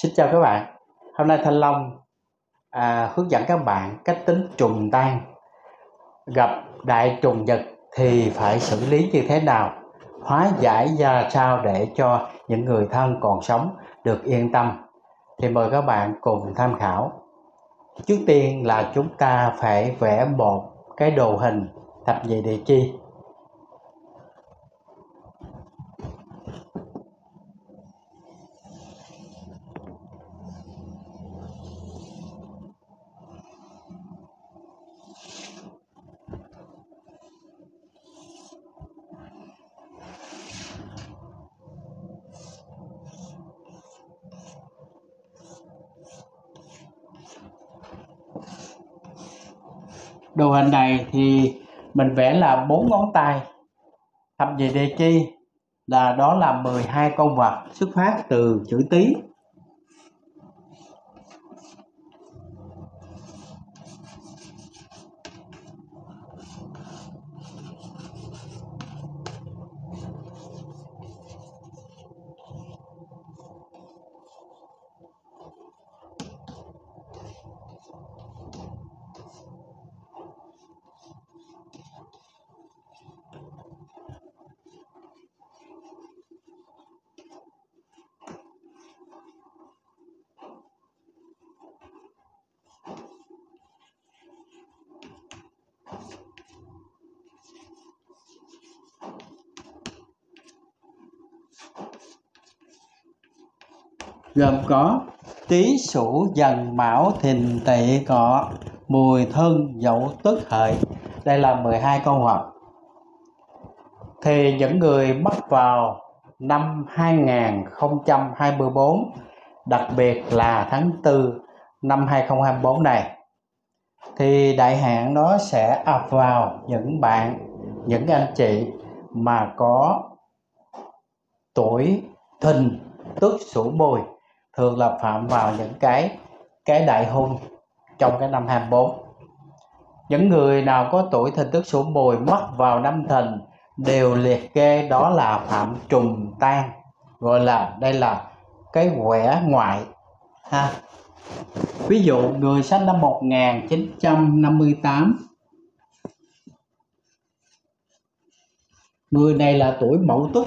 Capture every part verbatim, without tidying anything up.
Xin chào các bạn. Hôm nay Thanh Long à, hướng dẫn các bạn cách tính trùng tan. Gặp đại trùng nhật thì phải xử lý như thế nào, hóa giải ra sao để cho những người thân còn sống được yên tâm. Thì mời các bạn cùng tham khảo. Trước tiên là chúng ta phải vẽ một cái đồ hình thập nhị địa chi. Đồ hình này thì mình vẽ là bốn ngón tay. Thập nhị địa chi là đó là mười hai con vật xuất phát từ chữ Tý. Gồm có Tý Sửu Dần Mão Thìn Tỵ Ngọ Mùi Thân Dậu Tuất Hợi. Đây là mười hai con vật. Thì những người mắc vào năm hai nghìn không trăm hai mươi tư, đặc biệt là tháng tư năm hai nghìn không trăm hai mươi tư này, thì đại hạn nó sẽ ập vào những bạn, những anh chị mà có tuổi Thìn Tuất Sửu Mùi, thường là phạm vào những cái cái đại hung trong cái năm hai mươi tư. Những người nào có tuổi Thìn Tuất Sửu Mùi mắc vào năm Thìn đều liệt kê đó là phạm trùng tan, gọi là đây là cái quẻ ngoại ha. Ví dụ người sinh năm một nghìn chín trăm năm mươi tám, người này là tuổi Mậu Tuất,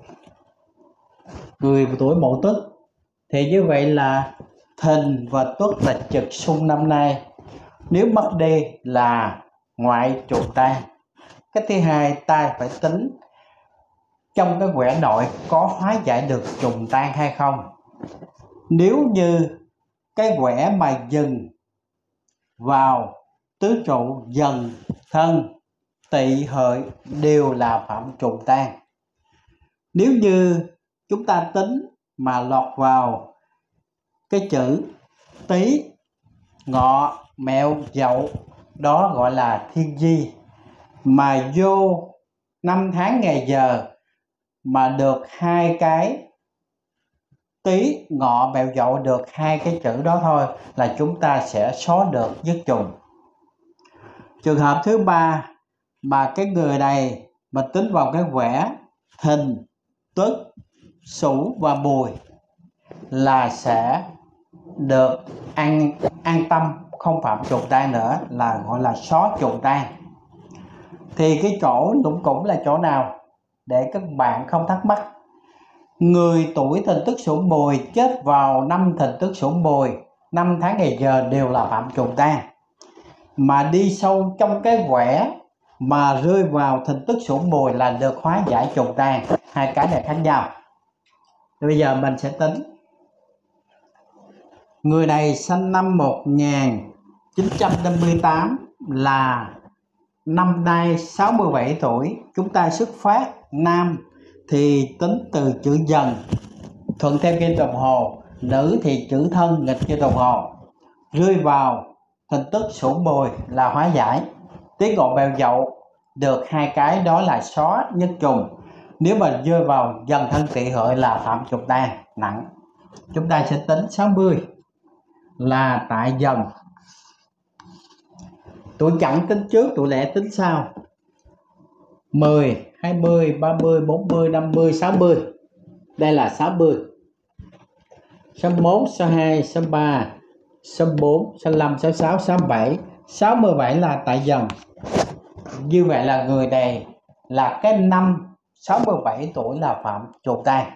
người tuổi Mậu Tuất thì như vậy là Thìn và Tuất là trực xung năm nay, nếu mất đi là ngoại trùng tan. Cái thứ hai, ta phải tính trong cái quẻ nội có hóa giải được trùng tan hay không. Nếu như cái quẻ mà dừng vào tứ trụ Dần Thân Tỵ Hợi đều là phạm trùng tan. Nếu như chúng ta tính mà lọt vào cái chữ Tý Ngọ Mẹo Dậu, đó gọi là thiên di, mà vô năm tháng ngày giờ mà được hai cái Tý Ngọ Mẹo Dậu, được hai cái chữ đó thôi là chúng ta sẽ xóa được dứt trùng. Trường hợp thứ ba mà cái người này mà tính vào cái quẻ Thìn Tuất Sửu và Mùi là sẽ được an an tâm, không phạm trùng tan nữa, là gọi là xóa trùng tan. Thì cái chỗ lũng củng là chỗ nào để các bạn không thắc mắc? Người tuổi Thìn Tuất Sửu Mùi chết vào năm Thìn Tuất Sửu Mùi, năm tháng ngày giờ đều là phạm trùng tan. Mà đi sâu trong cái quẻ mà rơi vào Thìn Tuất Sửu Mùi là được hóa giải trùng tan. Hai cái này khác nhau. Bây giờ mình sẽ tính. Người này sinh năm một nghìn chín trăm năm mươi tám là năm nay sáu mươi bảy tuổi. Chúng ta xuất phát nam thì tính từ chữ Dần thuận theo kim đồng hồ, nữ thì chữ Thân nghịch kim đồng hồ. Rơi vào Thìn Tuất Sửu Mùi là hóa giải. Tý Ngọ Mẹo Dậu được hai cái đó là xóa nhất trùng. Nếu mà rơi vào Dần Thân Tỵ Hợi là phạm trùng tan nặng. Chúng ta sẽ tính sáu mươi là tại Dần. Tuổi chẵn tính trước, tuổi lẻ tính sau. Mười, hai mươi, ba mươi, bốn mươi, năm mươi, sáu mươi. Đây là sáu mươi. số một, số hai, số ba, số bốn, số năm, số sáu, số bảy. sáu mươi bảy là tại dòng. Như vậy là người này là cái năm sáu mươi bảy tuổi là phạm trùng tang.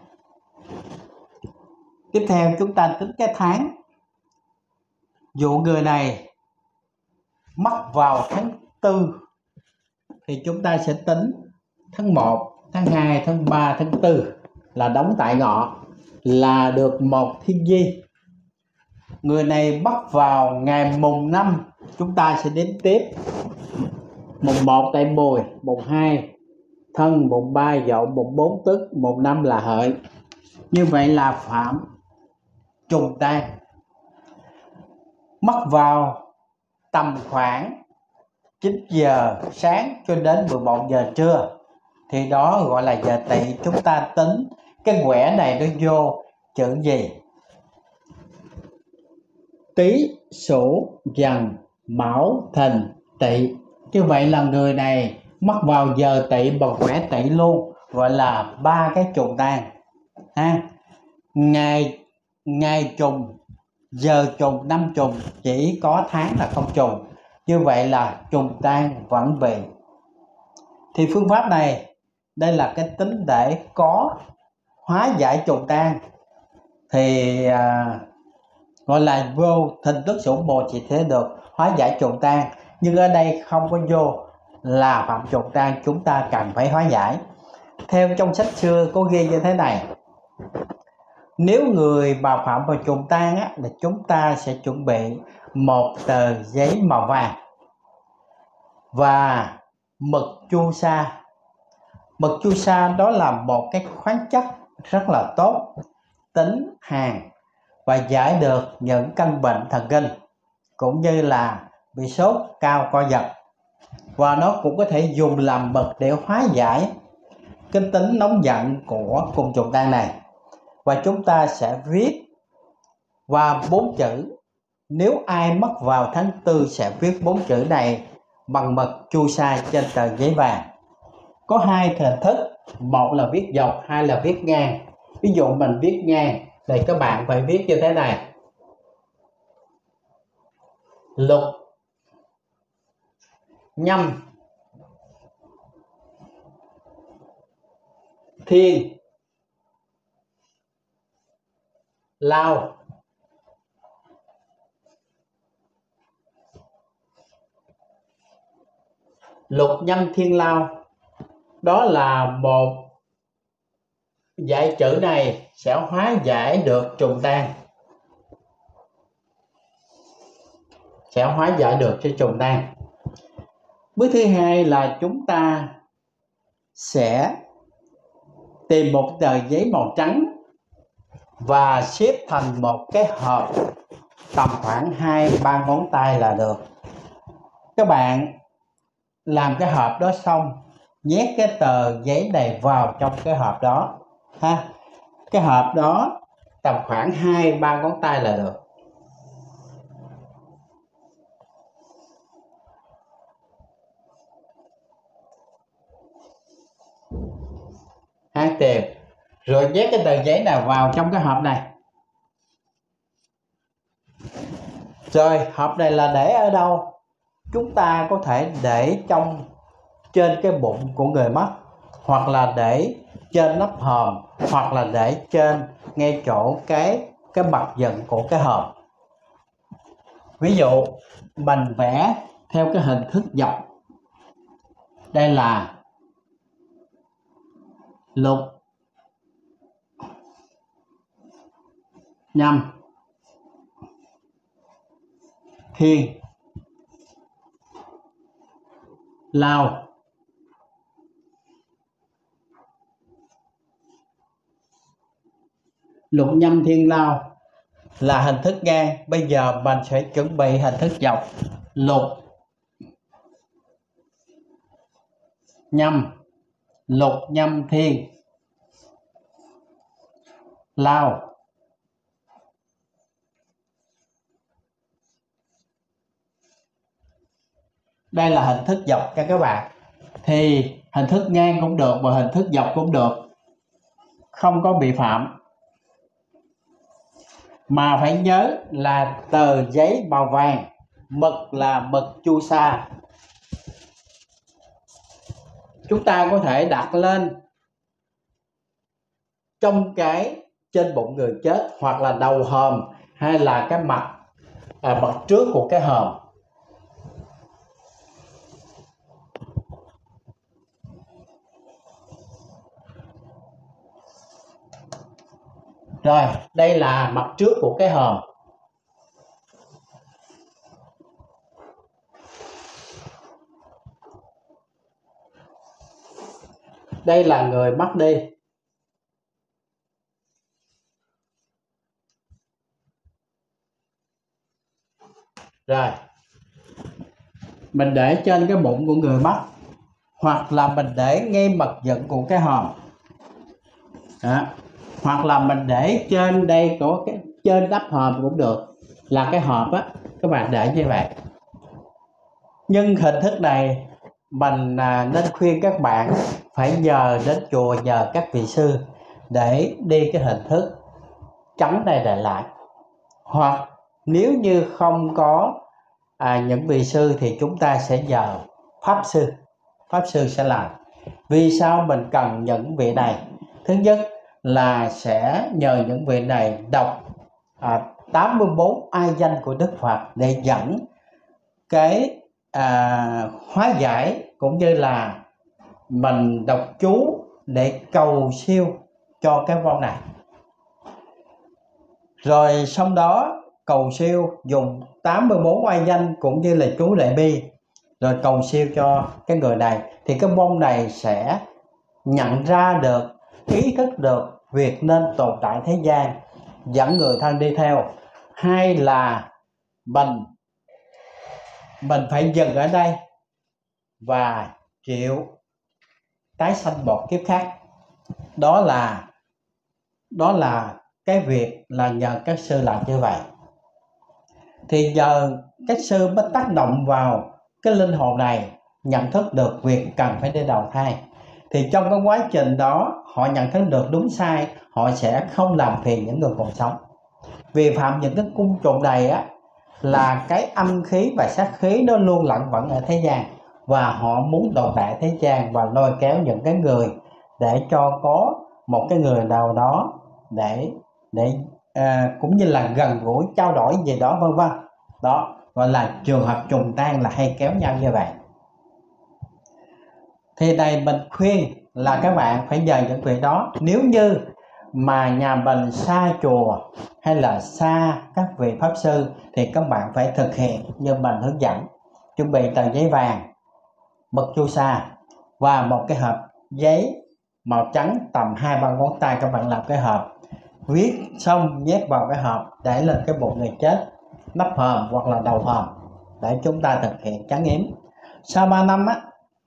Tiếp theo chúng ta tính cái tháng. Dụ người này mắc vào tháng tư thì chúng ta sẽ tính tháng một, tháng hai, tháng ba, tháng tư là đóng tại ngọ là được một thiên di. Người này mắc vào ngày mùng năm, chúng ta sẽ đếm tiếp. Mùng một tại Mùi, mùng hai Thân, mùng ba Dậu, mùng bốn Tức, mùng năm là Hợi. Như vậy là phạm trùng tang. Mắc vào tầm khoảng chín giờ sáng cho đến mười một giờ trưa thì đó gọi là giờ Tỵ. Chúng ta tính cái quẻ này nó vô chữ gì? Tý, Sửu, Dần, Mão, Thìn, Tỵ. Như vậy là người này mắc vào giờ Tỵ bằng quẻ Tỵ luôn, gọi là ba cái trùng tang ha. Ngày ngày trùng, giờ trùng, năm trùng, chỉ có tháng là không trùng. Như vậy là trùng tang vẫn bị. Thì phương pháp này, đây là cái tính để có hóa giải trùng tang thì à, gọi là vô Thìn Tức Sửu Mùi chỉ thế được hóa giải trùng tang. Nhưng ở đây không có vô là phạm trùng tang, chúng ta cần phải hóa giải. Theo trong sách xưa có ghi như thế này: nếu người mà phạm vào trùng tang á, là chúng ta sẽ chuẩn bị một tờ giấy màu vàng và mực chu sa. Mực chu sa đó là một cái khoáng chất rất là tốt, tính hàn và giải được những căn bệnh thần kinh cũng như là bị sốt cao co giật, và nó cũng có thể dùng làm mực để hóa giải cái tính nóng giận của cung trùng tang này. Và chúng ta sẽ viết và bốn chữ. Nếu ai mắc vào tháng tư sẽ viết bốn chữ này bằng mực chu sa trên tờ giấy vàng. Có hai hình thức, một là viết dọc, hai là viết ngang. Ví dụ mình viết ngang thì các bạn phải viết như thế này: Lục Nhâm Thiên Lao Lục Nhâm Thiên Lao. Đó là một dãy chữ này sẽ hóa giải được trùng tang, sẽ hóa giải được cho trùng tang. Bước thứ hai là chúng ta sẽ tìm một tờ giấy màu trắng và xếp thành một cái hộp tầm khoảng hai ba ngón tay là được. Các bạn làm cái hộp đó xong, nhét cái tờ giấy này vào trong cái hộp đó ha. Cái hộp đó tầm khoảng hai ba ngón tay là được. Hãy tìm rồi nhét cái tờ giấy nào vào trong cái hộp này. Rồi hộp này là để ở đâu? Chúng ta có thể để trong trên cái bụng của người mất, hoặc là để trên nắp hòm, hoặc là để trên ngay chỗ cái cái mặt dựng của cái hòm. Ví dụ mình vẽ theo cái hình thức dọc. Đây là Lục Nhâm Thiên Lao. Lục Nhâm Thiên Lao là hình thức ngang. Bây giờ mình sẽ chuẩn bị hình thức dọc. Lục Nhâm Lục Nhâm Thiên Lao. Đây là hình thức dọc cho các bạn. Thì hình thức ngang cũng được và hình thức dọc cũng được, không có bị phạm. Mà phải nhớ là tờ giấy màu vàng, mực là mực chu sa. Chúng ta có thể đặt lên trong cái trên bụng người chết, hoặc là đầu hòm, hay là cái mặt à, mặt trước của cái hòm. Rồi, đây là mặt trước của cái hòm. Đây là người mất đi. Rồi, mình để trên cái bụng của người mất, hoặc là mình để ngay mặt dựng của cái hòm. Đó. Hoặc là mình để trên đây có cái trên đắp hòm cũng được, là cái hộp á, các bạn để như vậy. Nhưng hình thức này mình à, nên khuyên các bạn phải nhờ đến chùa, nhờ các vị sư để đi cái hình thức chấm này để lại. Hoặc nếu như không có à, những vị sư thì chúng ta sẽ nhờ pháp sư. Pháp sư sẽ làm. Vì sao mình cần những vị này? Thứ nhất là sẽ nhờ những vị này đọc à, tám mươi bốn ai danh của Đức Phật để dẫn cái à, hóa giải, cũng như là mình đọc chú để cầu siêu cho cái vong này. Rồi sau đó cầu siêu dùng tám mươi bốn ai danh cũng như là chú đại bi, rồi cầu siêu cho cái người này, thì cái vong này sẽ nhận ra được, ý thức được việc nên tồn tại thế gian, dẫn người thân đi theo. Hay là mình mình phải dừng ở đây và chịu tái sanh một kiếp khác. Đó là đó là cái việc là nhờ các sư làm như vậy. Thì nhờ các sư mới tác động vào cái linh hồn này nhận thức được việc cần phải đi đầu thai. Thì trong cái quá trình đó họ nhận thức được đúng sai, họ sẽ không làm phiền những người còn sống. Vì phạm những cái cung trùng này á, là cái âm khí và sát khí nó luôn lẩn quẩn ở thế gian, và họ muốn tồn tại thế gian và lôi kéo những cái người để cho có một cái người nào đó để để à, cũng như là gần gũi trao đổi gì đó, vân vân. Đó gọi là trường hợp trùng tan, là hay kéo nhau như vậy. Thì này mình khuyên là các bạn phải nhờ những vị đó. Nếu như mà nhà mình xa chùa hay là xa các vị pháp sư thì các bạn phải thực hiện như mình hướng dẫn. Chuẩn bị tờ giấy vàng, mực chu sa và một cái hộp giấy màu trắng tầm hai ba ngón tay. Các bạn làm cái hộp, viết xong nhét vào cái hộp, để lên cái bụng người chết, nắp hòm hoặc là đầu hòm, để chúng ta thực hiện trấn yếm. Sau ba năm á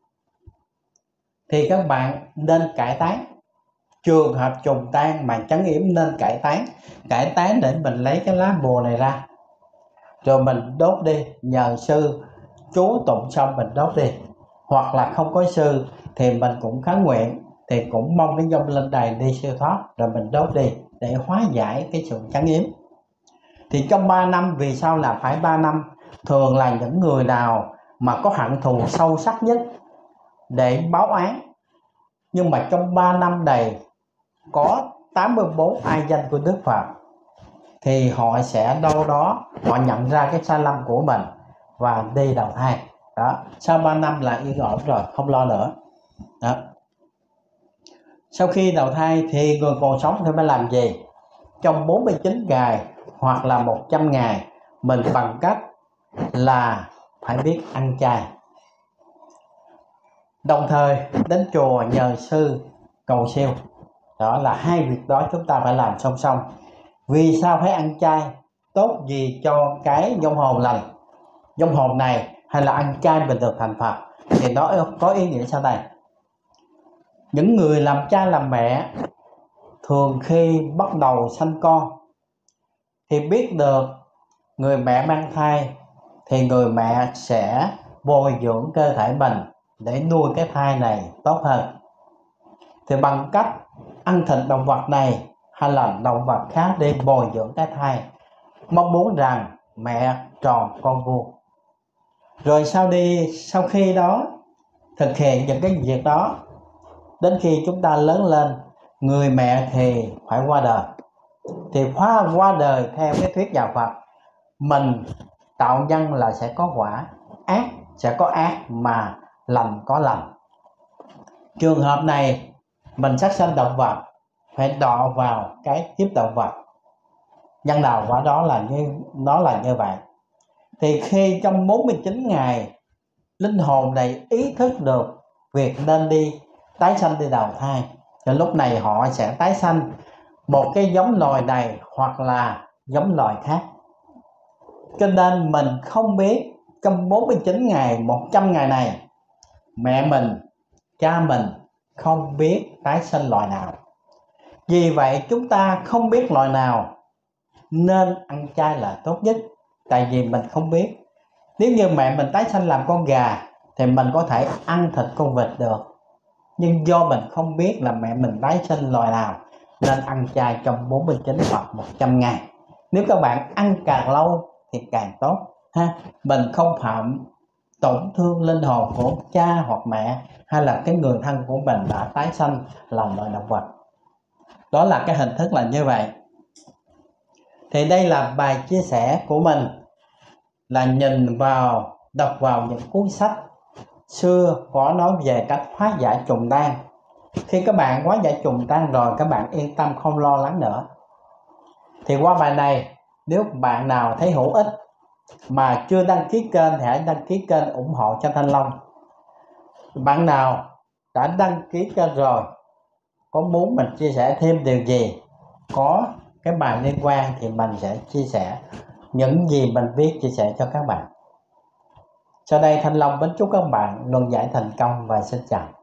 thì các bạn nên cải tán. Trường hợp trùng tan mà trấn yếm nên cải tán. Cải tán để mình lấy cái lá bùa này ra, rồi mình đốt đi, nhờ sư chú tụng xong mình đốt đi. Hoặc là không có sư thì mình cũng khấn nguyện, thì cũng mong cái vong linh này đi siêu thoát, rồi mình đốt đi để hóa giải cái sự trấn yếm. Thì trong ba năm, vì sao là phải ba năm? Thường là những người nào mà có hận thù sâu sắc nhất để báo án. Nhưng mà trong ba năm này có tám mươi bốn ai danh của Đức Phật, thì họ sẽ đâu đó họ nhận ra cái sai lầm của mình và đi đầu thai. Đó, sau ba năm là yên ổn rồi, không lo nữa. Đó. Sau khi đầu thai thì người còn sống thì phải làm gì? Trong bốn mươi chín ngày hoặc là một trăm ngày, mình bằng cách là phải biết ăn chay. Đồng thời đến chùa nhờ sư cầu siêu. Đó là hai việc đó chúng ta phải làm song song. Vì sao phải ăn chay? Tốt gì cho cái vong hồn lành, vong hồn này, hay là ăn chay mình được thành Phật? Thì nó có ý nghĩa sau đây. Những người làm cha làm mẹ thường khi bắt đầu sanh con thì biết được người mẹ mang thai, thì người mẹ sẽ bồi dưỡng cơ thể mình để nuôi cái thai này tốt hơn. Thì bằng cách ăn thịt động vật này hay là động vật khác để bồi dưỡng cái thai, mong muốn rằng mẹ tròn con vuông. Rồi sau đi sau khi đó thực hiện những cái việc đó, đến khi chúng ta lớn lên, người mẹ thì phải qua đời. Thì qua qua đời theo cái thuyết đạo Phật, mình tạo nhân là sẽ có quả, ác sẽ có ác, mà lành có lành. Trường hợp này mình sát sanh động vật, phải đọa vào cái kiếp động vật, nhân nào quả đó là như nó là như vậy. Thì khi trong bốn mươi chín ngày linh hồn này ý thức được việc nên đi tái sanh đi đầu thai, thì lúc này họ sẽ tái sanh một cái giống loài này hoặc là giống loài khác. Cho nên mình không biết trong bốn mươi chín ngày, một trăm ngày này, mẹ mình, cha mình không biết tái sanh loài nào. Vì vậy chúng ta không biết loài nào nên ăn chay là tốt nhất. Tại vì mình không biết. Nếu như mẹ mình tái sanh làm con gà thì mình có thể ăn thịt con vịt được. Nhưng do mình không biết là mẹ mình tái sanh loài nào nên ăn chay trong bốn mươi chín hoặc một trăm ngày. Nếu các bạn ăn càng lâu thì càng tốt ha. Mình không phạm tổn thương linh hồn của cha hoặc mẹ hay là cái người thân của mình đã tái sanh làm loài động vật. Đó là cái hình thức là như vậy. Thì đây là bài chia sẻ của mình, là nhìn vào, đọc vào những cuốn sách xưa có nói về cách hóa giải trùng tan. Khi các bạn hóa giải trùng tan rồi, các bạn yên tâm không lo lắng nữa. Thì qua bài này, nếu bạn nào thấy hữu ích mà chưa đăng ký kênh thì hãy đăng ký kênh ủng hộ cho Thanh Long. Bạn nào đã đăng ký kênh rồi, có muốn mình chia sẻ thêm điều gì, có cái bài liên quan thì mình sẽ chia sẻ những gì mình viết, chia sẻ cho các bạn. Sau đây Thanh Long kính chúc các bạn luận giải thành công và xin chào.